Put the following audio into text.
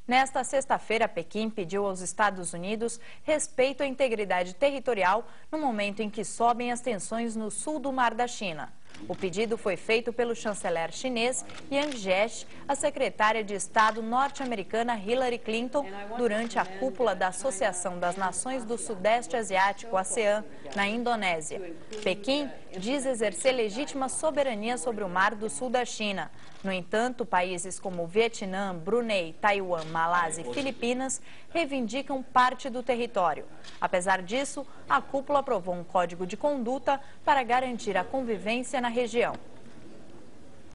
Nesta sexta-feira, Pequim pediu aos Estados Unidos respeito à integridade territorial no momento em que sobem as tensões no sul do Mar da China. O pedido foi feito pelo chanceler chinês Yang Jiechi, a secretária de Estado norte-americana Hillary Clinton, durante a cúpula da Associação das Nações do Sudeste Asiático, ASEAN, na Indonésia. Pequim diz exercer legítima soberania sobre o mar do sul da China. No entanto, países como Vietnã, Brunei, Taiwan, Malásia e Filipinas reivindicam parte do território. Apesar disso, a cúpula aprovou um código de conduta para garantir a convivência na região.